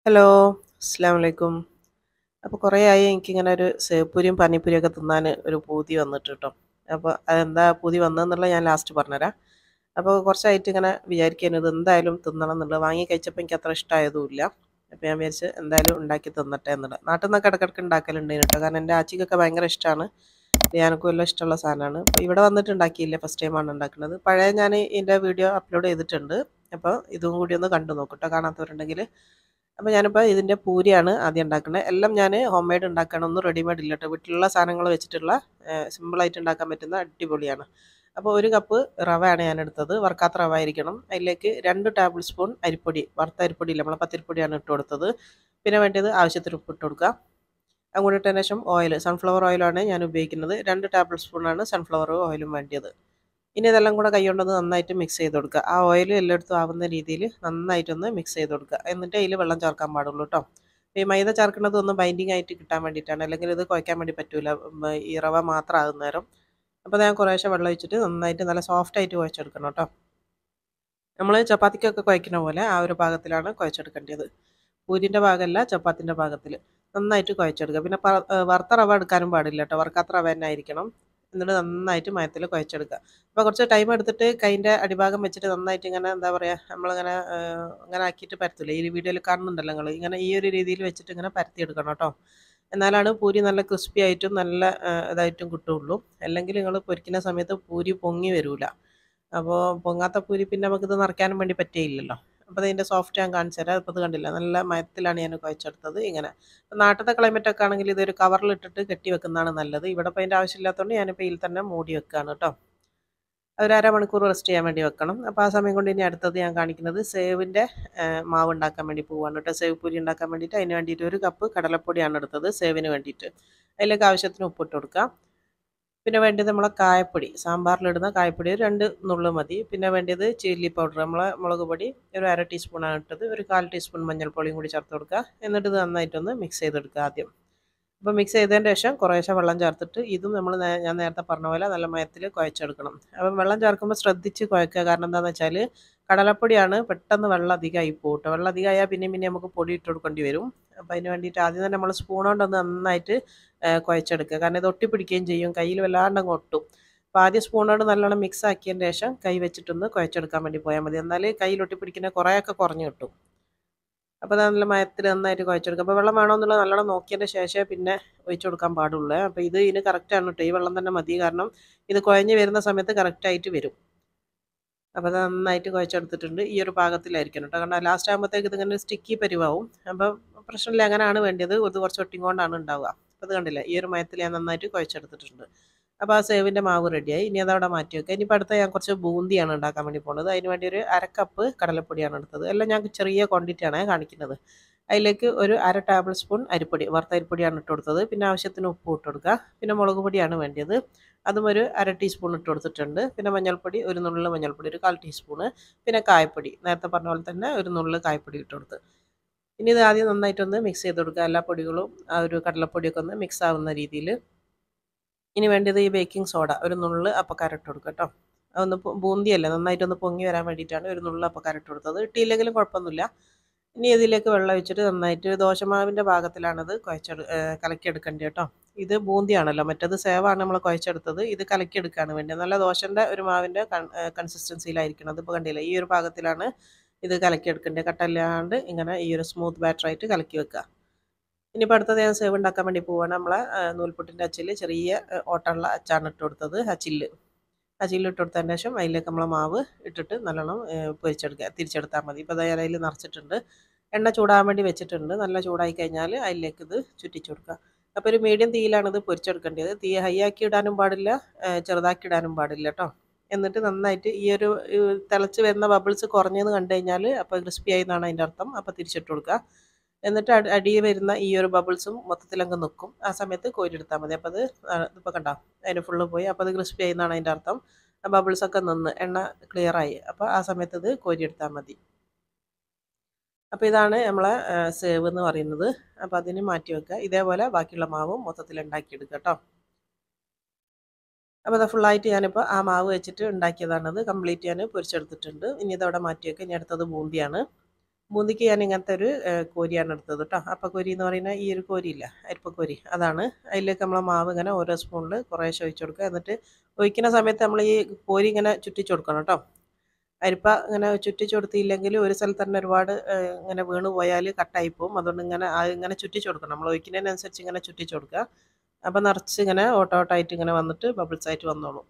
Hello, അസ്സലാമു അലൈക്കും. അപ്പോൾ കുറേ ആയി എനിക്കിങ്ങനെ ഒരു സേവ്പൂരിയും പനിപ്പൂരിയൊക്കെ തിന്നാൻ ഒരു പൂതി വന്നിട്ട് കേട്ടോ. അപ്പോൾ അതെന്താ പൂതി വന്നതെന്നുള്ളത് ഞാൻ ലാസ്റ്റ് പറഞ്ഞുതരാം. അപ്പോൾ കുറച്ചായിട്ട് ഇങ്ങനെ വിചാരിക്കുന്നു ഇത് എന്തായാലും തിന്നണം എന്നുള്ളത്. വാങ്ങി കഴിച്ചപ്പോൾ എനിക്ക് അത്ര ഇഷ്ടമായതുമില്ല. അപ്പോൾ ഞാൻ വിചാരിച്ച് എന്തായാലും ഉണ്ടാക്കി തിന്നട്ടെ എന്നുള്ളത്. നാട്ടിൽ നിന്നൊക്കെ ഇടയ്ക്കിടയ്ക്ക് ഉണ്ടാക്കലുണ്ട് കേട്ടോ. കാരണം എൻ്റെ ആച്ചിക്കൊക്കെ ഭയങ്കര ഇഷ്ടമാണ്. ഞാനൊക്കെ വല്ല ഇഷ്ടമുള്ള സാധനമാണ്. അപ്പോൾ ഇവിടെ വന്നിട്ട് ഉണ്ടാക്കിയില്ല, ഫസ്റ്റ് ടൈമാണ് ഉണ്ടാക്കുന്നത്. പഴയ ഞാൻ ഇതിൻ്റെ വീഡിയോ അപ്ലോഡ് ചെയ്തിട്ടുണ്ട്. അപ്പോൾ ഇതും കൂടി ഒന്ന് കണ്ടു നോക്കട്ടോ, കാണാത്തവരുണ്ടെങ്കിൽ. അപ്പോൾ ഞാനിപ്പോൾ ഇതിൻ്റെ പൂരിയാണ് ആദ്യം ഉണ്ടാക്കുന്നത്. എല്ലാം ഞാൻ ഹോം മെയ്ഡ് ഉണ്ടാക്കണം, ഒന്നും റെഡിമെയ്ഡ് ഇല്ല കേട്ടോ. വീട്ടിലുള്ള സാധനങ്ങൾ വെച്ചിട്ടുള്ള സിമ്പിളായിട്ട് ഉണ്ടാക്കാൻ പറ്റുന്ന അടിപൊളിയാണ്. അപ്പോൾ ഒരു കപ്പ് റവയാണ് ഞാൻ എടുത്തത്. വറുക്കാത്ത റവ ആയിരിക്കണം. അതിലേക്ക് 2 ടേബിൾ സ്പൂൺ അരിപ്പൊടി, വറുത്ത അരിപ്പൊടിയില്ല, നമ്മളെ പത്തിരിപ്പൊടിയാണ് ഇട്ട് കൊടുത്തത്. പിന്നെ വേണ്ടത് ആവശ്യത്തിന് ഉപ്പ് ഇട്ട് കൊടുക്കുക. അങ്ങോട്ട് ഇട്ടതിന് ശേഷം ഓയിൽ, സൺഫ്ലവർ ഓയിലാണ് ഞാൻ ഉപയോഗിക്കുന്നത്. 2 ടേബിൾ സ്പൂണാണ് സൺഫ്ലവർ ഓയിലും വേണ്ടിയത്. ഇനി ഇതെല്ലാം കൂടെ കൈകൊണ്ടൊന്ന് നന്നായിട്ട് മിക്സ് ചെയ്ത് കൊടുക്കുക. ആ ഓയിൽ എല്ലായിടത്തും ആവുന്ന രീതിയിൽ നന്നായിട്ടൊന്ന് മിക്സ് ചെയ്ത് കൊടുക്കുക. എന്നിട്ട് അതിൽ വെള്ളം ചേർക്കാൻ പാടുള്ളൂ കേട്ടോ. ഈ മൈദ ചേർക്കുന്നത് ഒന്ന് ബൈൻഡിങ് ആയിട്ട് കിട്ടാൻ വേണ്ടിയിട്ടാണ്, അല്ലെങ്കിൽ ഇത് കുഴക്കാൻ വേണ്ടി പറ്റൂല, ഈ റവ മാത്രം ആകുന്ന നേരം. അപ്പോൾ ഞാൻ കുറേശ്ശെ വെള്ളം ഒഴിച്ചിട്ട് നന്നായിട്ട് നല്ല സോഫ്റ്റായിട്ട് കുഴച്ചെടുക്കണം കേട്ടോ. നമ്മൾ ചപ്പാത്തിക്കൊക്കെ കുഴക്കുന്ന പോലെ ആ ഒരു പാകത്തിലാണ് കുഴച്ചെടുക്കേണ്ടത്. പൂരിൻ്റെ ഭാഗമല്ല, ചപ്പാത്തിൻ്റെ പാകത്തിൽ നന്നായിട്ട് കുഴച്ചെടുക്കുക. പിന്നെ വറുത്ത റവ എടുക്കാനും പാടില്ല കേട്ടോ, വറുക്കാത്ത റവ തന്നെ ആയിരിക്കണം. എന്നിട്ട് നന്നായിട്ട് മയത്തിൽ കുഴച്ചെടുക്കുക. അപ്പോൾ കുറച്ച് ടൈം എടുത്തിട്ട് കൈൻ്റെ അടിഭാഗം വെച്ചിട്ട് നന്നായിട്ട് ഇങ്ങനെ എന്താ പറയുക, നമ്മളിങ്ങനെ ഇങ്ങനെ ആക്കിയിട്ട് പരത്തില്ല, ഈ വീഡിയോയിൽ കാണുന്നുണ്ടല്ലോ നിങ്ങൾ, ഇങ്ങനെ ഈ ഒരു രീതിയിൽ വെച്ചിട്ട് ഇങ്ങനെ പരത്തിയെടുക്കണം കേട്ടോ. എന്നാലാണ് പൂരി നല്ല ക്രിസ്പി ആയിട്ടും നല്ല ഇതായിട്ടും കിട്ടുള്ളൂ. അല്ലെങ്കിൽ നിങ്ങൾ പൊരിക്കുന്ന സമയത്ത് പൂരി പൊങ്ങി വരില്ല. അപ്പോൾ പൊങ്ങാത്ത പൂരി പിന്നെ നമുക്കിത് നിറയ്ക്കാനും വേണ്ടി പറ്റിയില്ലല്ലോ. അപ്പോൾ ഇതിൻ്റെ സോഫ്റ്റ് ഞാൻ കാണിച്ചു തരാം. ഇപ്പോൾ ഇത് കണ്ടില്ല, നല്ല മയത്തിലാണ് ഞാൻ കുഴച്ചെടുത്തത്. ഇങ്ങനെ നാട്ടിലത്തെ ക്ലൈമറ്റൊക്കെ ആണെങ്കിൽ ഇതൊരു കവറിലിട്ടിട്ട് കെട്ടി വെക്കുന്നതാണ് നല്ലത്. ഇവിടെ ഇപ്പോൾ അതിൻ്റെ ആവശ്യമില്ലാത്തതുകൊണ്ട് ഞാനിപ്പോൾ ഇതിൽ തന്നെ മൂടി വെക്കുകയാണ് കേട്ടോ. ഒരു അരമണിക്കൂർ റെസ്റ്റ് ചെയ്യാൻ വേണ്ടി വെക്കണം. അപ്പോൾ ആ സമയം കൊണ്ട് ഇനി അടുത്തത് ഞാൻ കാണിക്കുന്നത് സേവിൻ്റെ മാവ് ഉണ്ടാക്കാൻ വേണ്ടി പോവുകയാണ് കേട്ടോ. സേവ് പൂരി ഉണ്ടാക്കാൻ വേണ്ടിയിട്ട് അതിന് വേണ്ടിയിട്ട് 1 കപ്പ് കടലപ്പൊടിയാണ് എടുത്തത് സേവിന് വേണ്ടിയിട്ട്. അതിലേക്ക് ആവശ്യത്തിന് ഉപ്പിട്ട് കൊടുക്കുക. പിന്നെ വേണ്ടത് നമ്മളെ കായപ്പൊടി, സാമ്പാറിലിടുന്ന കായപ്പൊടി ഒരു 2 നുള്ള് മതി. പിന്നെ വേണ്ടത് ചില്ലി പൗഡർ, നമ്മളെ മുളക് പൊടി ഒരു 1/2 ടീസ്പൂണാണ് ഇട്ടത്. ഒരു 1/4 ടീസ്പൂൺ മഞ്ഞൾപ്പൊടിയും കൂടി ചേർത്ത് കൊടുക്കുക. എന്നിട്ട് ഇത് നന്നായിട്ടൊന്ന് മിക്സ് ചെയ്തെടുക്കുക ആദ്യം. അപ്പോൾ മിക്സ് ചെയ്തതിന് ശേഷം കുറേശ്ശെ വെള്ളം ചേർത്തിട്ട് ഇതും നമ്മൾ ഞാൻ നേരത്തെ പറഞ്ഞ പോലെ നല്ല മയത്തിൽ കുഴച്ചെടുക്കണം. അപ്പം വെള്ളം ചേർക്കുമ്പോൾ ശ്രദ്ധിച്ച് കുഴക്കുക. കാരണം എന്താണെന്ന് വെച്ചാൽ കടലപ്പൊടിയാണ്, പെട്ടെന്ന് വെള്ളം അധികമായി പോകട്ടെ. വെള്ളം അധികമായാൽ പിന്നെ നമുക്ക് പൊടി ഇട്ട് കൊടുക്കേണ്ടി വരും. അപ്പോൾ അതിന് വേണ്ടിയിട്ട് ആദ്യം തന്നെ നമ്മൾ സ്പൂൺ കൊണ്ടൊന്ന് നന്നായിട്ട് കുഴച്ചെടുക്കുക. കാരണം ഇത് ഒട്ടിപ്പിടിക്കുകയും ചെയ്യും, കയ്യിൽ വല്ലാണ്ട് അങ്ങ് ഒട്ടും. അപ്പോൾ ആദ്യം സ്പൂണോട് നല്ലോണം മിക്സ് ആക്കിയതിന് ശേഷം കൈ വെച്ചിട്ടൊന്ന് കുഴച്ചെടുക്കാൻ വേണ്ടി പോയാൽ മതി. എന്നാൽ കയ്യിൽ ഒട്ടിപ്പിടിക്കുന്ന കുറേയൊക്കെ കുറഞ്ഞ് കിട്ടും. അപ്പോൾ നല്ല മയത്തിൽ നന്നായിട്ട് കുഴച്ചെടുക്കുക. അപ്പോൾ വെള്ളം വേണമെന്നുള്ളത് നല്ലോണം നോക്കിയതിൻ്റെ ശേഷമേ പിന്നെ ഒഴിച്ചു കൊടുക്കാൻ പാടുള്ളൂ. അപ്പോൾ ഇതിന് കറക്റ്റാണ് കേട്ടോ, ഈ വെള്ളം തന്നെ മതി. കാരണം ഇത് കുഴഞ്ഞ് വരുന്ന സമയത്ത് കറക്റ്റായിട്ട് വരും. അപ്പോൾ അത് നന്നായിട്ട് കുഴച്ചെടുത്തിട്ടുണ്ട്. ഈ ഒരു പാകത്തിലായിരിക്കണം കേട്ടോ. കാരണം ലാസ്റ്റ് ആകുമ്പോഴത്തേക്ക് ഇതിങ്ങനെ സ്റ്റിക്കി പരിവാവും. അപ്പോൾ പ്രശ്നമില്ല, അങ്ങനെയാണ് വേണ്ടത്. ഇത് കുറച്ച് ഒട്ടിക്കൊണ്ടാണ് ഉണ്ടാവുക. അപ്പോൾ ഇത് കണ്ടില്ലേ, ഈ ഒരു മയത്തിൽ ഞാൻ നന്നായിട്ട് കുഴച്ചെടുത്തിട്ടുണ്ട്. അപ്പോൾ ആ സേവിൻ്റെ മാവ് റെഡിയായി. ഇനി അതവിടെ മാറ്റി വെക്കുക. ഇനിയിപ്പോൾ അടുത്ത ഞാൻ കുറച്ച് ബൂന്തിയാണ് ഉണ്ടാക്കാൻ വേണ്ടി പോകുന്നത്. അതിന് വേണ്ടി ഒരു 1/2 കപ്പ് കടലപ്പൊടിയാണ് എടുത്തത്. എല്ലാം ഞാൻ ചെറിയ ക്വാണ്ടിറ്റിയാണ് കാണിക്കുന്നത്. അതിലേക്ക് ഒരു 1/2 ടേബിൾ സ്പൂൺ അരിപ്പൊടി, വറുത്ത അരിപ്പൊടിയാണ് ഇട്ട് കൊടുത്തത്. പിന്നെ ആവശ്യത്തിന് ഉപ്പ് ഇട്ട് കൊടുക്കുക. പിന്നെ മുളക് പൊടിയാണ് വേണ്ടത്. അതും ഒരു 1/2 ടീസ്പൂൺ ഇട്ട് കൊടുത്തിട്ടുണ്ട്. പിന്നെ മഞ്ഞൾപ്പൊടി ഒരു നുള്ള് മഞ്ഞൾപ്പൊടി, ഒരു 1/4 ടീസ്പൂണ്. പിന്നെ കായപ്പൊടി നേരത്തെ പറഞ്ഞ പോലെ തന്നെ ഒരു നുള്ള് കായപ്പൊടി ഇട്ട് കൊടുത്ത്. ഇനി ഇത് ആദ്യം നന്നായിട്ടൊന്ന് മിക്സ് ചെയ്ത് കൊടുക്കുക. എല്ലാ പൊടികളും ആ ഒരു കടലപ്പൊടിയൊക്കെ ഒന്ന് മിക്സ് ആവുന്ന രീതിയിൽ. ഇനി വേണ്ടത് ഈ ബേക്കിംഗ് സോഡ ഒരു നുള്ള് അപ്പക്കാരം ഇട്ട് കൊടുക്കുക കേട്ടോ. അതൊന്ന് ബൂന്തിയല്ലേ, നന്നായിട്ടൊന്ന് പൊങ്ങി വരാൻ വേണ്ടിയിട്ടാണ് ഒരു നുള്ള് അപ്പക്കാരം ഇട്ട് കൊടുത്തത്. ഇട്ടില്ലെങ്കിലും കുഴപ്പമൊന്നുമില്ല. ഇനി ഇതിലേക്ക് വെള്ളം ഒഴിച്ചിട്ട് നന്നായിട്ട് ദോശമാവിൻ്റെ ഭാഗത്തിലാണത് കലക്കിയെടുക്കേണ്ടത് കേട്ടോ. ഇത് ബൂന്തിയാണല്ലോ, മറ്റേത് സേവാണ് നമ്മൾ കുഴച്ചെടുത്തത്. ഇത് കലക്കിയെടുക്കുകയാണ് വേണ്ടത്. നല്ല ദോശൻ്റെ ഒരു മാവിൻ്റെ കൺസിസ്റ്റൻസിയിലായിരിക്കണം. അതിപ്പോൾ കണ്ടില്ല, ഈ ഒരു പാകത്തിലാണ് ഇത് കലക്കിയെടുക്കേണ്ടത്. കട്ടല്ലാണ്ട് ഇങ്ങനെ ഈ ഒരു സ്മൂത്ത് ബാറ്ററായിട്ട് കലക്കി വെക്കുക. ഇനിയിപ്പോൾ അടുത്തത് ഞാൻ സേവ് ഉണ്ടാക്കാൻ വേണ്ടി പോവുകയാണ്. നമ്മളെ നൂൽപുട്ടിൻ്റെ അച്ചിൽ ചെറിയ ഓട്ടമുള്ള അച്ചാണ് ഇട്ട് കൊടുത്തത്. ആ ചില്ല് ഇട്ട് കൊടുത്തതിന് ശേഷം അതിലേക്ക് നമ്മളെ മാവ് ഇട്ടിട്ട് നല്ലോണം പൊരിച്ചെടുക്കുക, തിരിച്ചെടുത്താൽ മതി. ഇപ്പോൾ അതായത് അതിൽ നിറച്ചിട്ടുണ്ട്. എണ്ണ ചൂടാകാൻ വേണ്ടി വെച്ചിട്ടുണ്ട്. നല്ല ചൂടായി കഴിഞ്ഞാൽ അതിലേക്ക് ഇത് ചുറ്റിച്ചു കൊടുക്കുക. അപ്പോൾ ഒരു മീഡിയം തീയിലാണ് ഇത് പൊരിച്ചെടുക്കേണ്ടത്. തീ ഹൈ ആക്കി ഇടാനും പാടില്ല, ചെറുതാക്കി ഇടാനും പാടില്ല കേട്ടോ. എന്നിട്ട് നന്നായിട്ട് ഈ ഒരു തിളച്ച് വരുന്ന ബബിൾസ് കുറഞ്ഞെന്ന് കണ്ടു കഴിഞ്ഞാൽ അപ്പോൾ ക്രിസ്പി ആയി എന്നാണ് അതിൻ്റെ അർത്ഥം. അപ്പോൾ തിരിച്ചിട്ട് കൊടുക്കുക. എന്നിട്ട് അടിയിൽ വരുന്ന ഈ ഒരു ബബിൾസും മൊത്തത്തിലങ്ങ് നിൽക്കും. ആ സമയത്ത് കോരിയെടുത്താൽ മതി. അപ്പോൾ അത് ഇപ്പോൾ കണ്ടോ, അതിന് ഫുള്ള് പോയി. അപ്പോൾ അത് ക്രിസ്പി ആയി എന്നാണ് അതിൻ്റെ അർത്ഥം. ബബിൾസൊക്കെ നിന്ന് എണ്ണ ക്ലിയറായി. അപ്പോൾ ആ സമയത്ത് ഇത് കോരിയെടുത്താൽ മതി. അപ്പോൾ ഇതാണ് നമ്മളെ സേവ് എന്ന് പറയുന്നത്. അപ്പോൾ അതിന് മാറ്റി വെക്കുക. ഇതേപോലെ ബാക്കിയുള്ള മാവും മൊത്തത്തിൽ ഉണ്ടാക്കിയെടുക്കുക കേട്ടോ. അപ്പോൾ അത് ഫുള്ളായിട്ട് ഞാനിപ്പോൾ ആ മാവ് വെച്ചിട്ട് ഉണ്ടാക്കിയതാണത്. കംപ്ലീറ്റ് ഞാൻ പൊരിച്ചെടുത്തിട്ടുണ്ട്. ഇനി ഇതവിടെ മാറ്റി വെക്കുക. ഇനി അടുത്തത് ബൂന്തിയാണ്. ബൂന്തിക്ക് ഞാൻ ഇങ്ങനത്തെ ഒരു കോരിയാണ് എടുത്തത് കേട്ടോ. അപ്പക്കോരി എന്ന് പറയുന്ന ഈ ഒരു കോരിയില്ല, അരിപ്പക്കോരി, അതാണ്. അതിലേക്ക് നമ്മൾ മാവ് ഇങ്ങനെ ഓരോ സ്പൂണിൽ കുറേശ്ശെ ഒഴിച്ച് കൊടുക്കുക. എന്നിട്ട് ഒഴിക്കുന്ന സമയത്ത് നമ്മൾ ഈ കോരി ഇങ്ങനെ ചുറ്റിച്ച് കൊടുക്കണം കേട്ടോ. അരിപ്പ ഇങ്ങനെ ചുറ്റിച്ച് കൊടുത്തില്ലെങ്കിൽ ഒരു സ്ഥലത്ത് തന്നെ ഒരുപാട് ഇങ്ങനെ വീണ് പോയാൽ കട്ടായി പോകും. അതുകൊണ്ട് ഇങ്ങനെ ചുറ്റിച്ച് കൊടുക്കണം. നമ്മൾ ഒഴിക്കുന്നതിനനുസരിച്ച് ഇങ്ങനെ ചുറ്റിച്ച് കൊടുക്കുക. അപ്പോൾ നിറച്ച് ഇങ്ങനെ ഓട്ടോട്ടായിട്ട് ഇങ്ങനെ വന്നിട്ട് ബബിൾസ് ആയിട്ട് വന്നോളും.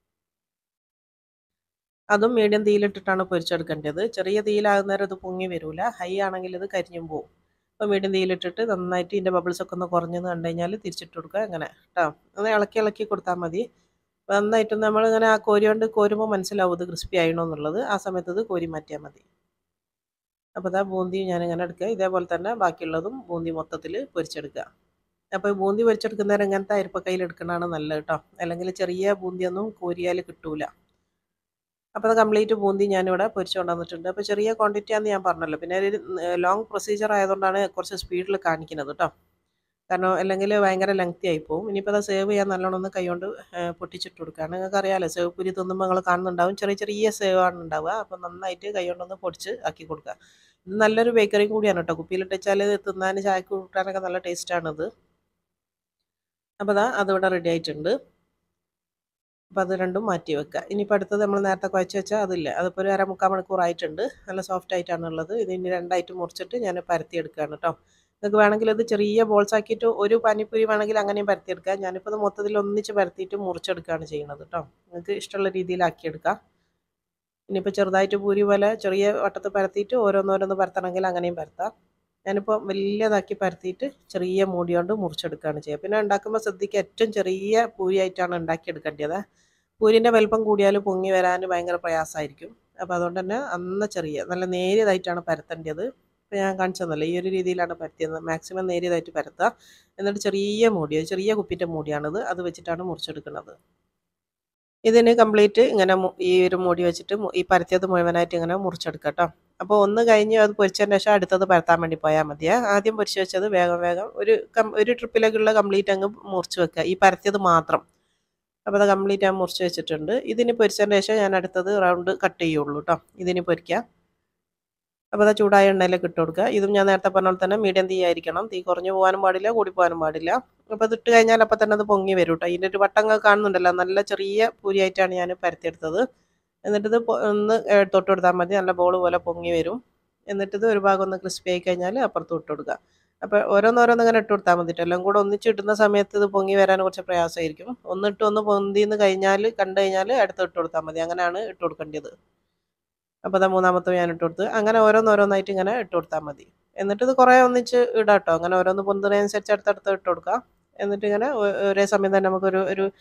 അതും മീഡിയം തീയിലിട്ടിട്ടാണ് പൊരിച്ചെടുക്കേണ്ടത്. ചെറിയ തീയിലാകുന്നേരം ഇത് പൊങ്ങി വരില്ല, ഹൈ ആണെങ്കിൽ ഇത് കരിഞ്ഞും പോകും. അപ്പോൾ മീഡിയം തീയിലിട്ടിട്ട് നന്നായിട്ട് ഇതിൻ്റെ ബബിൾസ് ഒക്കെ ഒന്ന് കുറഞ്ഞെന്ന് കണ്ടു കഴിഞ്ഞാൽ തിരിച്ചിട്ട് കൊടുക്കുക. അങ്ങനെ കേട്ടോ, ഒന്ന് ഇളക്കി ഇളക്കി കൊടുത്താൽ മതി. നന്നായിട്ട് നമ്മളിങ്ങനെ ആ കോരി കൊണ്ട് കോരുമ്പോൾ മനസ്സിലാവും ഇത് ക്രിസ്പി ആയിണോ എന്നുള്ളത്. ആ സമയത്ത് ഇത് കോരി മാറ്റിയാൽ മതി. അപ്പോൾ ഇതാ ബൂന്തി ഞാനിങ്ങനെ എടുക്കുക. ഇതേപോലെ തന്നെ ബാക്കിയുള്ളതും ബൂന്തി മൊത്തത്തിൽ പൊരിച്ചെടുക്കുക. അപ്പോൾ ബൂന്തി പൊരിച്ചെടുക്കുന്നേരം ഇങ്ങനത്തെ അരിപ്പക്കയിൽ എടുക്കുന്നതാണ് നല്ലത് കേട്ടോ. അല്ലെങ്കിൽ ചെറിയ ബൂന്തിയൊന്നും കോരിയാൽ കിട്ടൂല. അപ്പോൾ അത് കംപ്ലീറ്റ് ബൂന്തി ഞാനിവിടെ പൊരിച്ചു കൊണ്ടുവന്നിട്ടുണ്ട്. അപ്പോൾ ചെറിയ ക്വാണ്ടിറ്റി ആണെന്ന് ഞാൻ പറഞ്ഞല്ലോ. പിന്നെ ഒരു ലോങ് പ്രൊസീജിയർ ആയതുകൊണ്ടാണ് കുറച്ച് സ്പീഡിൽ കാണിക്കുന്നത് കേട്ടോ. കാരണം അല്ലെങ്കിൽ ഭയങ്കര ലെങ്തി ആയി പോകും. ഇനിയിപ്പോൾ അത് സേവ് ചെയ്യാൻ നല്ലോണം ഒന്ന് കൈകൊണ്ട് പൊട്ടിച്ചിട്ട് കൊടുക്കുകയാണ്. നിങ്ങൾക്ക് അറിയാമല്ലോ, സേവ് പുരി തിന്നുമ്പോൾ നിങ്ങൾ കാണുന്നുണ്ടാവും ചെറിയ ചെറിയ സേവ് ആണ് ഉണ്ടാവുക. അപ്പോൾ നന്നായിട്ട് കൈകൊണ്ടൊന്ന് പൊടിച്ച് ആക്കി കൊടുക്കുക. ഇത് നല്ലൊരു ബേക്കറിയും കൂടിയാണ് കേട്ടോ. കുപ്പിയിലിട്ട് വെച്ചാൽ തിന്നാൻ ചായക്ക് കൂട്ടാനൊക്കെ നല്ല ടേസ്റ്റാണിത്. അപ്പോൾ അതിവിടെ റെഡി ആയിട്ടുണ്ട്. അപ്പോൾ അത് രണ്ടും മാറ്റി വെക്കുക. ഇനിയിപ്പോൾ അടുത്തത് നമ്മൾ നേരത്തെ കുഴച്ച് വെച്ചാൽ അതില്ല, അതിപ്പോൾ ഒരു 1/4 മണിക്കൂറായിട്ടുണ്ട്. നല്ല സോഫ്റ്റ് ആയിട്ടാണുള്ളത്. ഇത് ഇനി രണ്ടായിട്ട് മുറിച്ചിട്ട് ഞാൻ പരത്തിയെടുക്കുകയാണ് കേട്ടോ. നിങ്ങൾക്ക് വേണമെങ്കിൽ ഇത് ചെറിയ ബോൾസ് ആക്കിയിട്ട് ഒരു പാനിപ്പൂരി വേണമെങ്കിൽ അങ്ങനെയും പരത്തിയെടുക്കാം. ഞാനിപ്പോൾ ഇത് മൊത്തത്തിൽ ഒന്നിച്ച് പരത്തിയിട്ട് മുറിച്ചെടുക്കുകയാണ് ചെയ്യുന്നത് കേട്ടോ. നിങ്ങൾക്ക് ഇഷ്ടമുള്ള രീതിയിലാക്കിയെടുക്കാം. ഇനിയിപ്പോൾ ചെറുതായിട്ട് പൂരി പോലെ ചെറിയ വട്ടത്ത് പരത്തിയിട്ട് ഓരോന്നോരോന്ന് പരത്തണമെങ്കിൽ അങ്ങനെയും പരത്താം. ഞാനിപ്പോൾ വലിയതാക്കി പരത്തിയിട്ട് ചെറിയ മൂടി കൊണ്ട് മുറിച്ചെടുക്കുകയാണ് ചെയ്യുക. പിന്നെ ഉണ്ടാക്കുമ്പോൾ ശ്രദ്ധിക്കുക, ഏറ്റവും ചെറിയ പൂരിയായിട്ടാണ് ഉണ്ടാക്കിയെടുക്കേണ്ടത്. പൂരിൻ്റെ വലിപ്പം കൂടിയാൽ പൊങ്ങി വരാൻ ഭയങ്കര പ്രയാസമായിരിക്കും. അപ്പോൾ അതുകൊണ്ട് തന്നെ ചെറിയ നല്ല നേരിയതായിട്ടാണ് പരത്തേണ്ടത്. ഇപ്പോൾ ഞാൻ കാണിച്ചതന്നല്ലോ, ഈ ഒരു രീതിയിലാണ് പരത്തിയത്. മാക്സിമം നേരിയതായിട്ട് പരത്തുക. എന്നിട്ട് ചെറിയ മൂടി, ചെറിയ കുപ്പിൻ്റെ മൂടിയാണിത്, അത് വെച്ചിട്ടാണ് മുറിച്ചെടുക്കുന്നത്. ഇതിന് കംപ്ലീറ്റ് ഇങ്ങനെ ഈ ഒരു മൂടി വെച്ചിട്ട് ഈ പരത്തിയത് മുഴുവനായിട്ട് ഇങ്ങനെ മുറിച്ചെടുക്കുക കേട്ടോ. അപ്പോൾ ഒന്ന് കഴിഞ്ഞ് അത് പൊരിച്ചതിന് ശേഷം അടുത്തത് പരത്താൻ വേണ്ടി പോയാൽ മതിയേ. ആദ്യം പൊരിച്ച് വെച്ചത് വേഗം വേഗം ഒരു ട്രിപ്പിലേക്കുള്ള കംപ്ലീറ്റ് അങ്ങ് മുറിച്ച് വെക്കുക, ഈ പരത്തിയത് മാത്രം. അപ്പോൾ അത് കംപ്ലീറ്റ് ഞാൻ മുറിച്ച് വെച്ചിട്ടുണ്ട്. ഇതിന് പൊരിച്ചതിന് ശേഷം ഞാൻ അടുത്തത് റൗണ്ട് കട്ട് ചെയ്യുള്ളൂ കേട്ടോ. ഇതിന് പൊരിക്കുക. അപ്പോൾ അത് ചൂടായ എണ്ണയിലേക്ക് ഇട്ട് കൊടുക്കുക. ഇതും ഞാൻ നേരത്തെ പറഞ്ഞ പോലെ തന്നെ മീഡിയം തീ ആയിരിക്കണം. തീ കുറഞ്ഞു പോകാനും പാടില്ല, കൂടി പോകാനും പാടില്ല. അപ്പോൾ അത് ഇട്ട് കഴിഞ്ഞാൽ അപ്പോൾ തന്നെ അത് പൊങ്ങി വരും കേട്ടോ. ഇതിൻ്റെ ഒരു വട്ടങ്ങൾ കാണുന്നുണ്ടല്ലോ, നല്ല ചെറിയ പൂരിയായിട്ടാണ് ഞാൻ പരത്തിയെടുത്തത്. എന്നിട്ടിത് ഒന്ന് തൊട്ട് കൊടുത്താൽ മതി, നല്ല ബോൾ പോലെ പൊങ്ങി വരും. എന്നിട്ടിത് ഒരു ഭാഗം ഒന്ന് ക്രിസ്പി ആയി കഴിഞ്ഞാൽ അപ്പുറത്ത് ഇട്ട് കൊടുക്കുക. അപ്പോൾ ഓരോന്നോരോന്ന് ഇങ്ങനെ ഇട്ട് കൊടുത്താൽ മതി. എല്ലാം കൂടെ ഒന്നിച്ച് ഇടുന്ന സമയത്ത് ഇത് പൊങ്ങി വരാൻ കുറച്ച് പ്രയാസമായിരിക്കും. ഒന്നിട്ട് ഒന്ന് പൊന്തിന്ന് കണ്ടു കഴിഞ്ഞാൽ അടുത്ത് ഇട്ട് കൊടുത്താൽ മതി. അങ്ങനെയാണ് ഇട്ട് കൊടുക്കേണ്ടത്. അപ്പോൾ മൂന്നാമത്തെ ഞാൻ ഇട്ട് കൊടുത്ത് അങ്ങനെ ഓരോന്നോരോന്നായിട്ട് ഇങ്ങനെ ഇട്ട് കൊടുത്താൽ മതി. എന്നിട്ട് ഇത് കുറേ ഒന്നിച്ച് ഇടാം കേട്ടോ. അങ്ങനെ ഓരോന്ന് പൊന്തുന്നതിനനുസരിച്ച് അടുത്തടുത്ത് ഇട്ട് കൊടുക്കാം. എന്നിട്ട് ഇങ്ങനെ ഒരേ സമയം തന്നെ നമുക്കൊരു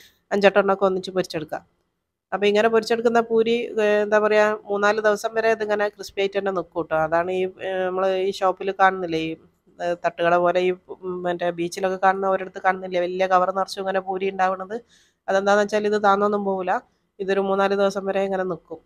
5-8 ഒന്നിച്ച് പൊരിച്ചെടുക്കാം. അപ്പോൾ ഇങ്ങനെ പൊരിച്ചെടുക്കുന്ന പൂരി എന്താ പറയുക, 3-4 ദിവസം വരെ ഇതിങ്ങനെ ക്രിസ്പി ആയിട്ട് തന്നെ നിൽക്കും കേട്ടോ. അതാണ് ഈ നമ്മൾ ഈ ഷോപ്പിൽ കാണുന്നില്ലേ, ഈ തട്ടുകട പോലെ ഈ മറ്റേ ബീച്ചിലൊക്കെ കാണുന്ന ഒരിടത്ത് കാണുന്നില്ലേ, വലിയ കവർ നിറച്ചും ഇങ്ങനെ പൂരി ഉണ്ടാവുന്നത്. അതെന്താണെന്ന് വെച്ചാൽ ഇത് താന്നൊന്നും പോകില്ല, ഇതൊരു 3-4 ദിവസം വരെ ഇങ്ങനെ നിൽക്കും.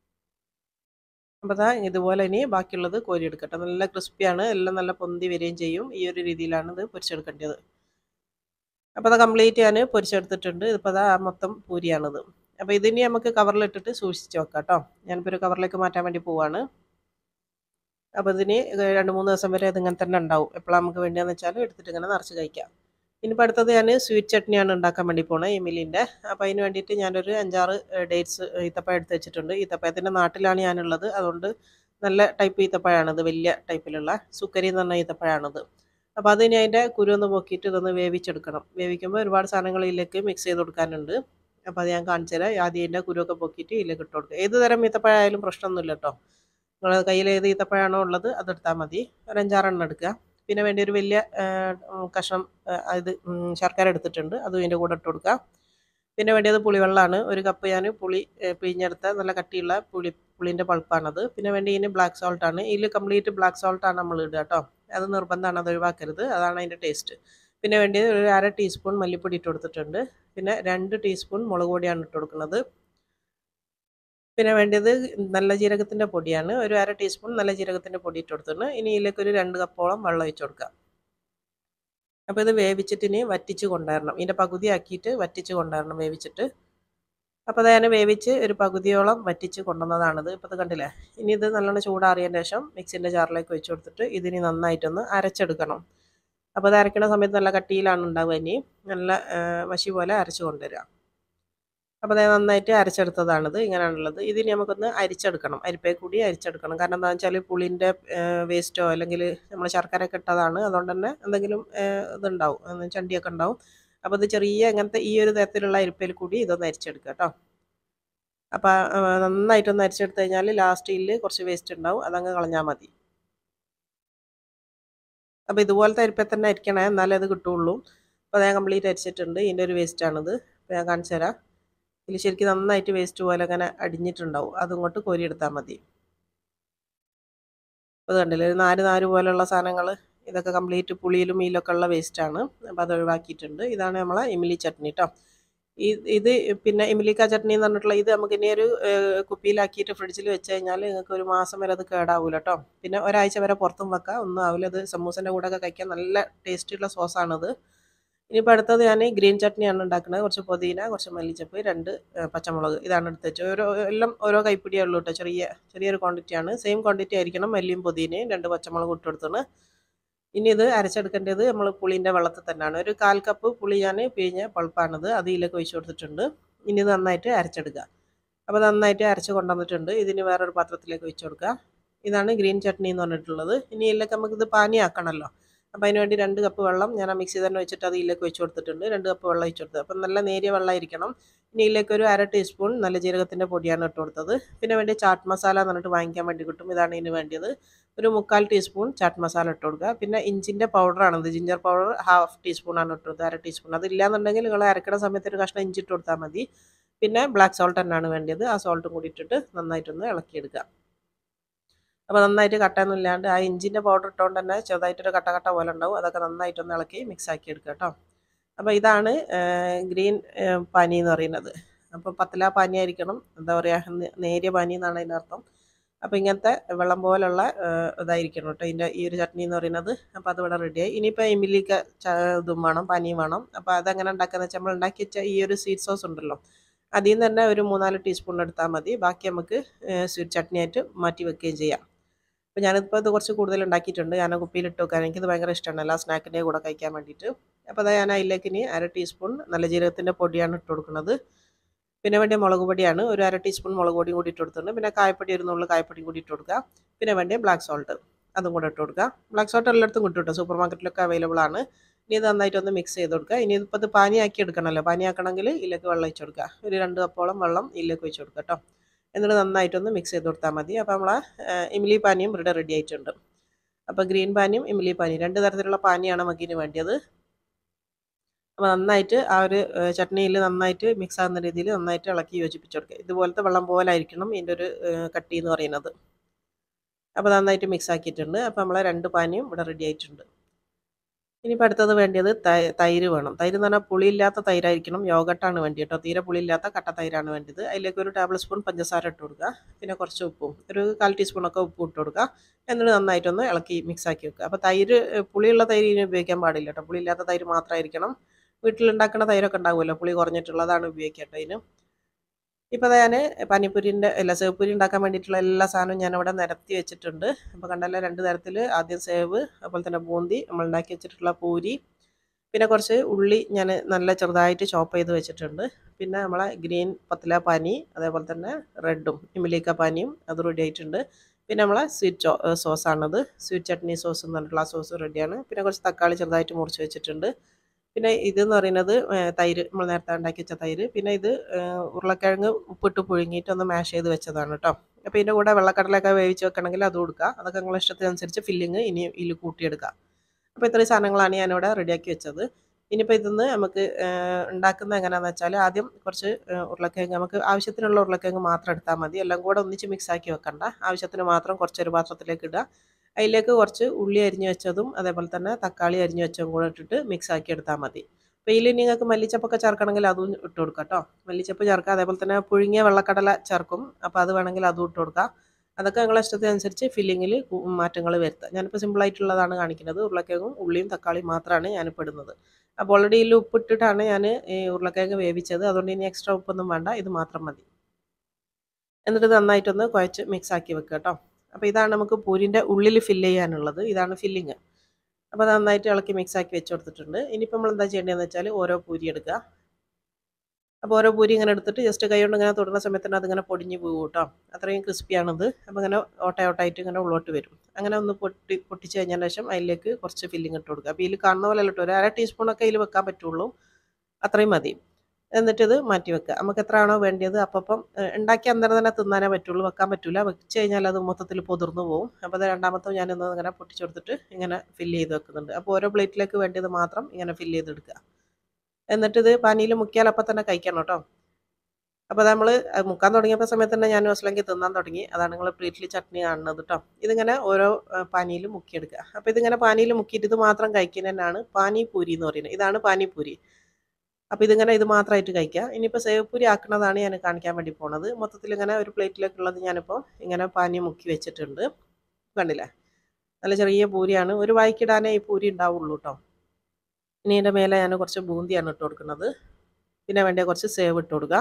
അപ്പോൾ ഇതുപോലെ ഇനി ബാക്കിയുള്ളത് കോരിയെടുക്കട്ടെ. നല്ല ക്രിസ്പിയാണ്, എല്ലാം നല്ല പൊന്തി വരികയും ചെയ്യും. ഈ ഒരു രീതിയിലാണ് ഇത് പൊരിച്ചെടുക്കേണ്ടത്. അപ്പോൾ അത് കംപ്ലീറ്റ് ഞാൻ പൊരിച്ചെടുത്തിട്ടുണ്ട്. ഇപ്പോൾ മൊത്തം പൂരിയാണിത്. അപ്പോൾ ഇതിനി നമുക്ക് കവറിലിട്ടിട്ട് സൂക്ഷിച്ച് വെക്കാം കേട്ടോ. ഞാനിപ്പോൾ ഒരു കവറിലേക്ക് മാറ്റാൻ വേണ്ടി പോവാണ്. അപ്പോൾ ഇതിന് 2-3 ദിവസം വരെ ഇതിങ്ങനെ തന്നെ ഉണ്ടാവും. എപ്പോഴാണ് നമുക്ക് വേണ്ടിയെന്ന് വെച്ചാൽ എടുത്തിട്ട് ഇങ്ങനെ നിറച്ച് കഴിക്കാം. ഇനിയിപ്പോൾ അടുത്തത് ഞാൻ സ്വീറ്റ് ചട്നിയാണ് ഉണ്ടാക്കാൻ വേണ്ടി പോകുന്നത്, എമിലിൻ്റെ. അപ്പോൾ അതിന് വേണ്ടിയിട്ട് ഞാനൊരു 5-6 ഡേറ്റ്സ് ഈത്തപ്പഴം എടുത്ത് വെച്ചിട്ടുണ്ട്. ഈത്തപ്പഴത്തിൻ്റെ നാട്ടിലാണ് ഞാനുള്ളത്, അതുകൊണ്ട് നല്ല ടൈപ്പ് ഈത്തപ്പഴമാണിത്, വലിയ ടൈപ്പിലുള്ള സുക്കരി എന്ന് പറഞ്ഞ ഈത്തപ്പഴമാണിത്. അപ്പോൾ അതിന് അതിൻ്റെ കുരു ഒന്ന് പൊക്കിയിട്ട് ഇതൊന്ന് വേവിച്ചെടുക്കണം. വേവിക്കുമ്പോൾ ഒരുപാട് സാധനങ്ങൾ ഇതിലേക്ക് മിക്സ് ചെയ്ത് കൊടുക്കാനുണ്ട്. അപ്പോൾ അത് ഞാൻ കാണിച്ചു തരാം. ആദ്യം ഇതിൻ്റെ കുരുവൊക്കെ പൊക്കിയിട്ട് ഇതിലേക്ക് ഇട്ട് കൊടുക്കുക. ഏത് തരം ഈത്തപ്പഴമായാലും പ്രശ്നമൊന്നുമില്ല കേട്ടോ. നിങ്ങൾ കയ്യിൽ ഏത് ഈത്തപ്പഴമാണോ ഉള്ളത് അതെടുത്താൽ മതി. ഒരു 5-6 എണ്ണം എടുക്കുക. പിന്നെ വേണ്ടി ഒരു വലിയ കഷ്ണം ശർക്കര എടുത്തിട്ടുണ്ട്, അതും ഇതിൻ്റെ കൂടെ ഇട്ട് കൊടുക്കുക. പിന്നെ വേണ്ടിയത് പുളിവെള്ളമാണ്. 1 കപ്പ് ഞാൻ പുളി പിഴിഞ്ഞെടുത്ത നല്ല കട്ടിയുള്ള പുളിൻ്റെ പൾപ്പാണത്. പിന്നെ വേണ്ടി ഇതിന് ബ്ലാക്ക് സോൾട്ടാണ്. ഇതിൽ കംപ്ലീറ്റ് ബ്ലാക്ക് സോൾട്ടാണ് നമ്മൾ ഇടുക കേട്ടോ. അത് നിർബന്ധമാണ്, അത് ഒഴിവാക്കരുത്, അതാണ് അതിൻ്റെ ടേസ്റ്റ്. പിന്നെ വേണ്ടിയത് ഒരു 1/2 ടീസ്പൂൺ മല്ലിപ്പൊടി ഇട്ട് കൊടുത്തിട്ടുണ്ട്. പിന്നെ 2 ടീസ്പൂൺ മുളക് പൊടിയാണ് ഇട്ട് കൊടുക്കുന്നത്. പിന്നെ വേണ്ടത് നല്ല ജീരകത്തിൻ്റെ പൊടിയാണ്. ഒരു 1/2 ടീസ്പൂൺ നല്ല ജീരകത്തിൻ്റെ പൊടി ഇട്ട് കൊടുത്തിട്ടുണ്ട്. ഇനി ഇതിലേക്ക് ഒരു 2 കപ്പോളം വെള്ളം ഒഴിച്ച് കൊടുക്കുക. അപ്പോൾ ഇത് വേവിച്ചിട്ട് ഇനി വറ്റിച്ച് കൊണ്ടുവരണം. ഇതിൻ്റെ പകുതി ആക്കിയിട്ട് വറ്റിച്ച് കൊണ്ടുവരണം വേവിച്ചിട്ട്. അപ്പോൾ അത് ഞാൻ വേവിച്ച് ഒരു പകുതിയോളം വറ്റിച്ച് കൊണ്ടുവന്നതാണിത്. ഇപ്പോൾ ഇത് കണ്ടില്ലേ. ഇനി ഇത് നല്ലോണം ചൂടാറിയതിന് ശേഷം മിക്സിൻ്റെ ജാറിലേക്ക് ഒഴിച്ച് കൊടുത്തിട്ട് ഇതിനി നന്നായിട്ടൊന്ന് അരച്ചെടുക്കണം. അപ്പോൾ അത് അരയ്ക്കുന്ന സമയത്ത് നല്ല കട്ടിയിലാണ് ഉണ്ടാവുക. ഇനി നല്ല മഷി പോലെ അരച്ച് കൊണ്ടുവരിക. അപ്പോൾ അത് നന്നായിട്ട് അരച്ചെടുത്തതാണിത്. ഇങ്ങനെയാണുള്ളത്. ഇതിനി നമുക്കൊന്ന് അരിച്ചെടുക്കണം. അരിപ്പേ കൂടി അരിച്ചെടുക്കണം. കാരണം എന്താണെന്ന് വെച്ചാൽ പുളിൻ്റെ വേസ്റ്റോ അല്ലെങ്കിൽ നമ്മൾ ശർക്കരയൊക്കെ ഇട്ടതാണ്. അതുകൊണ്ട് തന്നെ എന്തെങ്കിലും ഇതുണ്ടാവും, ചണ്ടിയൊക്കെ ഉണ്ടാവും. അപ്പോൾ ഇത് ചെറിയ ഇങ്ങനത്തെ ഈ ഒരു തരത്തിലുള്ള അരിപ്പയിൽ കൂടി ഇതൊന്ന് അരിച്ചെടുക്കുക കേട്ടോ. അപ്പോൾ നന്നായിട്ടൊന്ന് അരിച്ചെടുത്ത് കഴിഞ്ഞാൽ ലാസ്റ്റിൽ കുറച്ച് വേസ്റ്റ് ഉണ്ടാവും, അതങ്ങ് കളഞ്ഞാൽ മതി. അപ്പോൾ ഇതുപോലത്തെ അരിപ്പയിൽ തന്നെ അരിക്കണേ, എന്നാലേ അത് കിട്ടുള്ളൂ. അപ്പോൾ ഞാൻ കംപ്ലീറ്റ് അരിച്ചിട്ടുണ്ട്. ഇതിൻ്റെ ഒരു വേസ്റ്റാണിത്. അപ്പോൾ ഞാൻ കാണിച്ചു തരാം. ഇതിൽ ശരിക്കും നന്നായിട്ട് വേസ്റ്റ് പോലെ അങ്ങനെ അടിഞ്ഞിട്ടുണ്ടാവും. അതിങ്ങോട്ട് കോരിയെടുത്താൽ മതി. അത് കണ്ടില്ലേ, ഒരു നാര് പോലെയുള്ള സാധനങ്ങൾ, ഇതൊക്കെ കംപ്ലീറ്റ് പുളിയിലും മീലൊക്കെ ഉള്ള വേസ്റ്റാണ്. അപ്പോൾ അത് ഒഴിവാക്കിയിട്ടുണ്ട്. ഇതാണ് നമ്മളെ ഇമിലി ചട്നി കേട്ടോ. ഇത് പിന്നെ ഇമിലിക്ക ചട്നി എന്ന് പറഞ്ഞിട്ടുള്ള ഇത് നമുക്ക് ഇനി ഒരു കുപ്പിയിലാക്കിയിട്ട് ഫ്രിഡ്ജിൽ വെച്ച് കഴിഞ്ഞാൽ നിങ്ങൾക്ക് ഒരു മാസം വരെ അത് കേടാവില്ല കേട്ടോ. പിന്നെ ഒരാഴ്ച വരെ പുറത്തും വെക്കാം, ഒന്നും ആവില്ല. അത് സമൂസൻ്റെ കൂടെ ഒക്കെ കഴിക്കാൻ നല്ല ടേസ്റ്റുള്ള സോസാണിത്. ഇനിയിപ്പോൾ അടുത്തത് ഞാൻ ഗ്രീൻ ചട്നിയാണ് ഉണ്ടാക്കുന്നത്. കുറച്ച് പുതിന, കുറച്ച് മല്ലിച്ചപ്പ്, 2 പച്ചമുളക്, ഇതാണ് എടുത്ത് വെച്ചത്. എല്ലാം ഓരോ കൈപ്പിടിയേ ഉള്ളൂ കേട്ടോ. ചെറിയൊരു ക്വാണ്ടിറ്റിയാണ്. സെയിം ക്വാണ്ടിറ്റി ആയിരിക്കണം. മല്ലിയും പുതിനയും 2 പച്ചമുളക് ഇട്ട് കൊടുത്താണ്. ഇനി ഇത് അരച്ചെടുക്കേണ്ടത് നമ്മൾ പുളിൻ്റെ വെള്ളത്തിൽ തന്നെയാണ്. ഒരു 1/4 കപ്പ് പുളി ഞാൻ പിഴിഞ്ഞ പൾപ്പാണിത്. അത് ഇതിലേക്ക് ഒഴിച്ച് കൊടുത്തിട്ടുണ്ട്. ഇനി ഇത് നന്നായിട്ട് അരച്ചെടുക്കുക. അപ്പോൾ നന്നായിട്ട് അരച്ച് കൊണ്ടുവന്നിട്ടുണ്ട്. ഇതിന് വേറൊരു പാത്രത്തിലേക്ക് ഒഴിച്ച് കൊടുക്കുക. ഇതാണ് ഗ്രീൻ ചട്നി എന്ന് പറഞ്ഞിട്ടുള്ളത്. ഇനി ഇതിലേക്ക് നമുക്കിത് പാനിയാക്കണമല്ലോ. അപ്പോൾ അതിന് വേണ്ടി 2 കപ്പ് വെള്ളം ഞാൻ ആ മിക്സി തന്നെ വെച്ചിട്ട് അത് ഇതിലേക്ക് ഒഴിച്ച് കൊടുത്തിട്ടുണ്ട്. 2 കപ്പ് വെള്ളം ഒഴിച്ച് കൊടുത്തത്. അപ്പം നല്ല നേരിയ വെള്ളമായിരിക്കണം. ഇനി ഇതിലേക്ക് ഒരു 1/2 ടീസ്പൂൺ നല്ല ജീരകത്തിൻ്റെ പൊടിയാണ് ഇട്ട് കൊടുത്തത്. പിന്നെ വേണ്ടി ചാട്ട് മസാല എന്ന് പറഞ്ഞിട്ട് വാങ്ങിക്കാൻ വേണ്ടി കിട്ടും. ഇതാണ് ഇതിന് വേണ്ടിയത്. ഒരു 3/4 ടീസ്പൂൺ ചാട്ട് മസാല ഇട്ട് കൊടുക്കുക. പിന്നെ ഇഞ്ചിൻ്റെ പൗഡറാണിത്. ജിഞ്ചർ പൗഡർ 1/2 ടീസ്പൂണാണ് ഇട്ട് കൊടുത്തത്. 1/2 ടീസ്പൂൺ. അതില്ലാന്നുണ്ടെങ്കിൽ നിങ്ങൾ അരക്കണ സമയത്ത് ഒരു കഷ്ണം ഇഞ്ചി ഇട്ട് കൊടുത്താൽ മതി. പിന്നെ ബ്ലാക്ക് സോൾട്ട് തന്നെയാണ് വേണ്ടത്. ആ സോൾട്ടും കൂടി ഇട്ടിട്ട് നന്നായിട്ടൊന്ന് ഇളക്കിയെടുക്കുക. അപ്പോൾ നന്നായിട്ട് കട്ടയൊന്നും ഇല്ലാണ്ട് ആ ഇഞ്ചിൻ്റെ പൗഡർ ഇട്ടുകൊണ്ട് തന്നെ ചെറുതായിട്ടൊരു കട്ട പോലെ ഉണ്ടാവും. അതൊക്കെ നന്നായിട്ടൊന്ന് ഇളക്കി മിക്സ് ആക്കി എടുക്കുക കേട്ടോ. അപ്പോൾ ഇതാണ് ഗ്രീൻ പാനി എന്ന് പറയുന്നത്. അപ്പോൾ പത്തല പാനി ആയിരിക്കണം, എന്താ പറയുക, നേരിയ പാനി എന്നാണ് അതിൻ്റെ അർത്ഥം. അപ്പോൾ ഇങ്ങനത്തെ വെള്ളം പോലുള്ള ഇതായിരിക്കണം കേട്ടോ ഇതിൻ്റെ ഈ ഒരു ചട്നി എന്ന് പറയുന്നത്. അപ്പോൾ അതിവിടെ റെഡിയായി. ഇനിയിപ്പോൾ ഇമിലിക്ക് ഇതും വേണം, പനിയും വേണം. അപ്പോൾ അതെങ്ങനെ ഉണ്ടാക്കുകയെന്ന് വെച്ചാൽ നമ്മൾ ഉണ്ടാക്കി വെച്ച ഈ ഒരു സ്വീറ്റ് സോസ് ഉണ്ടല്ലോ, അതിൽ നിന്ന് തന്നെ ഒരു 3-4 ടീസ്പൂൺ എടുത്താൽ മതി. ബാക്കി നമുക്ക് സ്വീറ്റ് ചട്നി ആയിട്ട് മാറ്റി വെക്കുകയും ചെയ്യാം. അപ്പോൾ ഞാനിപ്പോൾ ഇത് കുറച്ച് കൂടുതൽ ഉണ്ടാക്കിയിട്ടുണ്ട്. ഞാൻ കുപ്പിയിലിട്ട് വെക്കാൻ എനിക്കിത് ഭയങ്കര ഇഷ്ടമാണ്, എല്ലാ സ്നാക്കിൻ്റെ കൂടെ കഴിക്കാൻ വേണ്ടിയിട്ട്. അപ്പോൾ അത് ഞാൻ അതിലേക്ക് ഇനി 1/2 ടീസ്പൂൺ നല്ല ജീരകത്തിൻ്റെ പൊടിയാണ് ഇട്ട് കൊടുക്കുന്നത്. പിന്നെ വേണ്ടിയ മുളക് പൊടിയാണ് ഒരു 1/2 ടീസ്പൂൺ മുളക് പൊടിയും കൂടി ഇട്ട് കൊടുത്തിട്ടുണ്ട്. പിന്നെ കായപ്പൊടി, ഒരു നുള്ളു കായപ്പൊടിയും കൂടി ഇട്ട് കൊടുക്കുക. പിന്നെ വേണ്ടിയ ബ്ലാക്ക് സോൾട്ട്, അതും കൂടെ ഇട്ട് കൊടുക്കുക. ബ്ലാക്ക് സോൾട്ട് എല്ലായിടത്തും കിട്ടും കേട്ടോ, സൂപ്പർ മാർക്കറ്റിലൊക്കെ അവൈലബിൾ ആണ്. ഇനി ഇത് നന്നായിട്ടൊന്ന് മിക്സ് ചെയ്ത് കൊടുക്കുക. ഇനി ഇതിപ്പോൾ ഇത് പാനിയാക്കി എടുക്കണമല്ലോ. പാനിയാക്കണമെങ്കിൽ ഇതിലേക്ക് വെള്ളം ഒഴിച്ച് കൊടുക്കുക. ഒരു 2 കപ്പോളം വെള്ളം ഇതിലേക്ക് ഒഴിച്ച് കൊടുക്കുക കേട്ടോ. എന്നിട്ട് നന്നായിട്ടൊന്ന് മിക്സ് ചെയ്ത് കൊടുത്താൽ മതി. അപ്പോൾ നമ്മളെ ഇമിലി പാനിയും ഇവിടെ റെഡി ആയിട്ടുണ്ട്. അപ്പോൾ ഗ്രീൻ പാനിയും ഇമിലി പാനിയും 2 തരത്തിലുള്ള പാനിയാണ് നമുക്കിന് വേണ്ടിയത്. അപ്പോൾ നന്നായിട്ട് ആ ഒരു ചട്നിയിൽ നന്നായിട്ട് മിക്സ് ആകുന്ന രീതിയിൽ നന്നായിട്ട് ഇളക്കി യോജിപ്പിച്ച് കൊടുക്കുക. ഇതുപോലത്തെ വെള്ളം പോലെ ആയിരിക്കണം ഇതിൻ്റെ ഒരു കട്ടി എന്ന് പറയുന്നത്. അപ്പോൾ നന്നായിട്ട് മിക്സ് ആക്കിയിട്ടുണ്ട്. അപ്പോൾ നമ്മളെ 2 പാനിയും ഇവിടെ റെഡി ആയിട്ടുണ്ട്. ഇനിയിപ്പോൾ അടുത്തത് വേണ്ടിയത് തൈര് വേണം. തൈര് എന്ന് പറഞ്ഞാൽ പുളിയില്ലാത്ത തൈരായിരിക്കണം. യോഗട്ടാണ് വേണ്ടി കേട്ടോ. തീരെ പുളിയില്ലാത്ത കട്ട തൈരാണ് വേണ്ടത്. അതിലേക്ക് ഒരു ടേബിൾ സ്പൂൺ പഞ്ചസാര ഇട്ട് കൊടുക്കുക. പിന്നെ കുറച്ച് ഉപ്പും, ഒരു 1/4 ടീസ്പൂണൊക്കെ ഉപ്പ് ഇട്ട് കൊടുക്കുക. എന്നിട്ട് നന്നായിട്ടൊന്ന് ഇളക്കി മിക്സ് ആക്കി വെക്കുക. അപ്പോൾ തൈര് പുളിയുള്ള തൈര് ഇനി ഉപയോഗിക്കാൻ പാടില്ല കേട്ടോ. പുളിയില്ലാത്ത തൈര് മാത്രമായിരിക്കണം. വീട്ടിലുണ്ടാക്കുന്ന തൈരൊക്കെ ഉണ്ടാകുമല്ലോ, പുളി കുറഞ്ഞിട്ടുള്ളതാണ് ഉപയോഗിക്കുക കേട്ടോ ഇതിന്. ഇപ്പോൾ ഞാൻ പാനിപ്പൂരിൻ്റെ സെവ്പൂരി ഉണ്ടാക്കാൻ വേണ്ടിയിട്ടുള്ള എല്ലാ സാധനവും ഞാനിവിടെ നിരത്തി വെച്ചിട്ടുണ്ട്. അപ്പോൾ കണ്ടല്ലോ, 2 തരത്തിൽ. ആദ്യം സേവ്, അതുപോലെ തന്നെ ബൂന്തി, നമ്മൾ ഉണ്ടാക്കി വെച്ചിട്ടുള്ള പൂരി, പിന്നെ കുറച്ച് ഉള്ളി ഞാൻ നല്ല ചെറുതായിട്ട് ചോപ്പ് ചെയ്ത് വെച്ചിട്ടുണ്ട്. പിന്നെ നമ്മളെ ഗ്രീൻ പത്തല പാനി, അതേപോലെ തന്നെ റെഡും ഇമിലിക്ക പാനിയും അത് റെഡി ആയിട്ടുണ്ട്. പിന്നെ നമ്മളെ സ്വീറ്റ് സോസാണത്, സ്വീറ്റ് ചട്നി സോസ് എന്ന് പറഞ്ഞിട്ടുള്ള ആ സോസ് റെഡിയാണ്. പിന്നെ കുറച്ച് തക്കാളി ചെറുതായിട്ട് മുറിച്ച് വെച്ചിട്ടുണ്ട്. പിന്നെ ഇതെന്ന് പറയുന്നത് തൈര്, നമ്മൾ നേരത്തെ ഉണ്ടാക്കി വെച്ച തൈര്. പിന്നെ ഇത് ഉരുളക്കിഴങ്ങ് ഉപ്പിട്ട് പുഴുങ്ങിയിട്ട് ഒന്ന് മാഷ് ചെയ്ത് വെച്ചതാണ് കേട്ടോ. അപ്പോൾ ഇതിൻ്റെ കൂടെ വെള്ളക്കടലൊക്കെ വേവിച്ച് വെക്കണമെങ്കിൽ അത് കൊടുക്കുക. അതൊക്കെ നിങ്ങളുടെ ഇഷ്ടത്തിനനുസരിച്ച് ഫില്ലിങ് ഇനി ഇതിൽ കൂട്ടിയെടുക്കുക. അപ്പോൾ ഇത്രയും സാധനങ്ങളാണ് ഞാനിവിടെ റെഡിയാക്കി വെച്ചത്. ഇനിയിപ്പോൾ ഇതിന്ന് നമുക്ക് ഉണ്ടാക്കുന്നത് എങ്ങനെയാണെന്ന് വെച്ചാൽ, ആദ്യം കുറച്ച് ഉരുളക്കിഴങ്ങ്, നമുക്ക് ആവശ്യത്തിനുള്ള ഉരുളക്കിഴങ്ങ് മാത്രം എടുത്താൽ മതി. എല്ലാം കൂടെ ഒന്നിച്ച് മിക്സ് ആക്കി വെക്കണ്ട. ആവശ്യത്തിന് മാത്രം കുറച്ചൊരു പാത്രത്തിലേക്ക് ഇടുക. അതിലേക്ക് കുറച്ച് ഉള്ളി അരിഞ്ഞു വെച്ചതും അതേപോലെ തന്നെ തക്കാളി അരിഞ്ഞു വെച്ചതും കൂടെ ഇട്ടിട്ട് മിക്സ് ആക്കി എടുത്താൽ മതി. അപ്പോൾ ഇതിൽ നിങ്ങൾക്ക് മല്ലിച്ചപ്പൊക്കെ ചേർക്കണമെങ്കിൽ അതും ഇട്ട് കൊടുക്കാം കേട്ടോ. മല്ലിച്ചപ്പ് ചേർക്കുക. അതേപോലെ തന്നെ പുഴുങ്ങിയ വെള്ളക്കടല ചേർക്കും. അപ്പോൾ അത് വേണമെങ്കിൽ അതും ഇട്ട് കൊടുക്കാം. അതൊക്കെ നിങ്ങളുടെ ഇഷ്ടത്തിനനുസരിച്ച് ഫില്ലിങ്ങിൽ മാറ്റങ്ങൾ വരുത്തുക. ഞാനിപ്പോൾ സിമ്പിളായിട്ടുള്ളതാണ് കാണിക്കുന്നത്. ഉരുളക്കിഴങ്ങും ഉള്ളിയും തക്കാളിയും മാത്രമാണ് ഞാനിപ്പോൾ ഇടുന്നത്. അപ്പോൾ ഓൾറെഡി ഇതിൽ ഉപ്പിട്ടിട്ടാണ് ഞാൻ ഈ ഉരുളക്കിഴങ്ങ് വേവിച്ചത്. അതുകൊണ്ട് ഇനി എക്സ്ട്രാ ഉപ്പൊന്നും വേണ്ട, ഇത് മാത്രം മതി. എന്നിട്ട് നന്നായിട്ടൊന്ന് കുഴച്ച് മിക്സ് ആക്കി വെക്കുക കേട്ടോ. അപ്പോൾ ഇതാണ് നമുക്ക് പൂരിൻ്റെ ഉള്ളിൽ ഫില്ല് ചെയ്യാനുള്ളത്. ഇതാണ് ഫില്ലിങ്. അപ്പോൾ നന്നായിട്ട് ഇളക്കി മിക്സ് ആക്കി വെച്ച് കൊടുത്തിട്ടുണ്ട്. ഇനിയിപ്പോൾ നമ്മൾ എന്താ ചെയ്യേണ്ടതെന്ന് വെച്ചാൽ ഓരോ പൂരി എടുക്കുക. അപ്പോൾ ഓരോ പൂരി ഇങ്ങനെ എടുത്തിട്ട് ജസ്റ്റ് കൈ കൊണ്ട് ഇങ്ങനെ തൊടുന്ന സമയത്തിന് അതിങ്ങനെ പൊടിഞ്ഞ് പോകും കേട്ടോ. അത്രയും ക്രിസ്പിയാണത്. അപ്പോൾ ഇങ്ങനെ ഓട്ടയായിട്ട് ഇങ്ങനെ ഉള്ളോട്ട് വരും. അങ്ങനെ ഒന്ന് പൊട്ടിച്ച് കഴിഞ്ഞതിന് ശേഷം അതിലേക്ക് കുറച്ച് ഫില്ലിങ് ഇട്ട് കൊടുക്കുക. അപ്പോൾ ഇതിൽ കാണുന്ന പോലെ ഇട്ട് ഒരു 1/2 ടീസ്പൂണൊക്കെ ഇതിൽ വെക്കാൻ പറ്റുള്ളൂ. അത്രയും മതി. എന്നിട്ടിത് മാറ്റി വെക്കുക. നമുക്ക് എത്രയാണോ വേണ്ടത് അപ്പം ഉണ്ടാക്കി അന്നേരം തന്നെ തിന്നാനേ പറ്റുള്ളൂ, വെക്കാൻ പറ്റില്ല. വെച്ച് കഴിഞ്ഞാൽ അത് മൊത്തത്തിൽ പൊതിർന്നു പോകും. അപ്പോൾ അത് രണ്ടാമത്തെ ഞാനൊന്ന് ഇങ്ങനെ പൊട്ടിച്ചെടുത്തിട്ട് ഇങ്ങനെ ഫില്ല് ചെയ്ത് വെക്കുന്നുണ്ട്. അപ്പോൾ ഓരോ പ്ലേറ്റിലേക്ക് വേണ്ടത് മാത്രം ഇങ്ങനെ ഫില്ല് ചെയ്തെടുക്കുക. എന്നിട്ടിത് പാനിയിൽ മുക്കിയാൽ അപ്പം തന്നെ കഴിക്കണം കേട്ടോ. അപ്പോൾ നമ്മൾ മുക്കാൻ തുടങ്ങിയപ്പോൾ സമയത്ത് തന്നെ ഞാൻ അസ്ലെങ്കിൽ തിന്നാൻ തുടങ്ങി. അതാണ് നിങ്ങൾ പ്ലേറ്റിൽ ചട്നി കാണുന്നത് കേട്ടോ. ഇതിങ്ങനെ ഓരോ പാനിയിൽ മുക്കിയെടുക്കുക. അപ്പോൾ ഇതിങ്ങനെ പാനിയിൽ മുക്കിയിട്ട് ഇത് മാത്രം കഴിക്കുന്നതിനാണ് പാനിപൂരി എന്ന് പറയുന്നത്. ഇതാണ് പാനിപൂരി. അപ്പോൾ ഇതിങ്ങനെ ഇത് മാത്രമായിട്ട് കഴിക്കുക. ഇനിയിപ്പോൾ സേവ്പൂരി ആക്കുന്നതാണ് ഞാൻ കാണിക്കാൻ വേണ്ടി പോണത്. മൊത്തത്തിൽ ഇങ്ങനെ ഒരു പ്ലേറ്റിലേക്കുള്ളത് ഞാനിപ്പോൾ ഇങ്ങനെ പാനി മുക്കി വെച്ചിട്ടുണ്ട്. കണ്ടില്ലേ, നല്ല ചെറിയ പൂരിയാണ്. ഒരു വായിക്കിടാനേ ഈ പൂരി ഉണ്ടാവുള്ളൂ കേട്ടോ. ഇനി ഇതിൻ്റെ മേലെ ഞാൻ കുറച്ച് ബൂന്തിയാണ് ഇട്ട് കൊടുക്കുന്നത്. പിന്നെ വേണ്ടിയ കുറച്ച് സേവ് ഇട്ട് കൊടുക്കുക.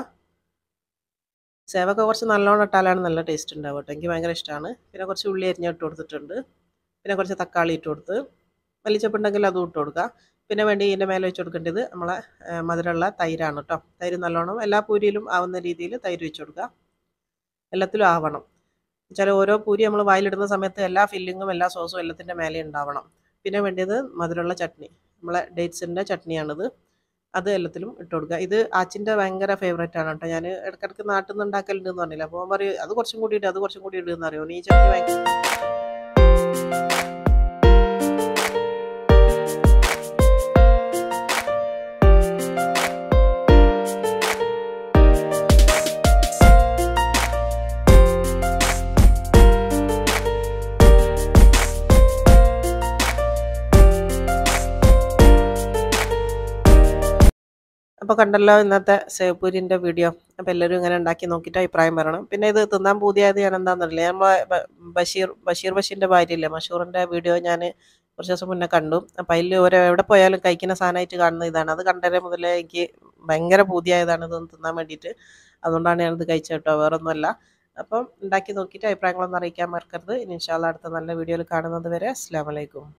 സേവൊക്കെ കുറച്ച് നല്ലോണം ഇട്ടാലാണ് നല്ല ടേസ്റ്റ് ഉണ്ടാവുക കേട്ടോ. എനിക്ക് ഭയങ്കര ഇഷ്ടമാണ്. പിന്നെ കുറച്ച് ഉള്ളി അരിഞ്ഞ് ഇട്ട് കൊടുത്തിട്ടുണ്ട്. പിന്നെ കുറച്ച് തക്കാളി ഇട്ട് കൊടുത്ത്, മല്ലിച്ചപ്പുണ്ടെങ്കിൽ അതും ഇട്ട് കൊടുക്കുക. പിന്നെ വേണ്ടി ഇതിൻ്റെ മേലെ വെച്ച് കൊടുക്കേണ്ടത് നമ്മളെ മധുരമുള്ള തൈരാണ് കേട്ടോ. തൈര് നല്ലോണം എല്ലാ പൂരിയിലും ആവുന്ന രീതിയിൽ തൈര് വെച്ച് കൊടുക്കുക. എല്ലാത്തിലും ആവണം. എന്നുവെച്ചാൽ ഓരോ പൂരി നമ്മൾ വായിലിടുന്ന സമയത്ത് എല്ലാ ഫില്ലിങ്ങും എല്ലാ സോസും എല്ലാത്തിൻ്റെ മേലെ ഉണ്ടാവണം. പിന്നെ വേണ്ടിയത് മധുരമുള്ള ചട്നി, നമ്മളെ ഡേറ്റ്സിൻ്റെ ചട്നിയാണിത്. അത് എല്ലാത്തിലും ഇട്ട് കൊടുക്കുക. ഇത് ആച്ചിൻ്റെ ഭയങ്കര ഫേവറേറ്റ് ആണ് കേട്ടോ. ഞാൻ ഇടയ്ക്കിടയ്ക്ക് നാട്ടിൽ നിന്ന് ഉണ്ടാക്കലുണ്ടെന്ന് പറഞ്ഞില്ല. അപ്പോൾ പറയും അത് കുറച്ചും കൂടി ഇടുക, അത് കുറച്ചും കൂടി ഇടുക എന്ന് അറിയുമോ. ഈ ചട്നി ഭയങ്കര അപ്പോൾ കണ്ടല്ലോ ഇന്നത്തെ സേവ്പൂരിൻ്റെ വീഡിയോ. അപ്പോൾ എല്ലാവരും ഇങ്ങനെ ഉണ്ടാക്കി നോക്കിയിട്ട് അഭിപ്രായം പറയണം. പിന്നെ ഇത് തിന്നാൻ പൂതിയായത് ഞാൻ എന്താണെന്നറിയില്ല, നമ്മളെ ബഷീറിൻ്റെ ഭാര്യയില്ലേ മഷൂറിൻ്റെ വീഡിയോ ഞാൻ കുറച്ച് ദിവസം മുന്നേ കണ്ടു. അപ്പോൾ അതിൽ ഓരോ എവിടെ പോയാലും കഴിക്കുന്ന സാധനമായിട്ട് കാണുന്ന ഇതാണ്. അത് കണ്ടതിന് മുതലേ എനിക്ക് ഭയങ്കര പൂതിയായതാണ് ഇതൊന്ന് തിന്നാൻ വേണ്ടിയിട്ട്. അതുകൊണ്ടാണ് ഞാനിത് കഴിച്ചത് കേട്ടോ, വേറൊന്നുമല്ല. അപ്പം ഉണ്ടാക്കി നോക്കിയിട്ട് അഭിപ്രായങ്ങളൊന്നും അറിയിക്കാൻ മറക്കരുത്. ഇനി ഇൻഷാ അല്ലാഹ് അടുത്ത നല്ല വീഡിയോയിൽ കാണുന്നത് വരെ അസ്സലാമു അലൈക്കും.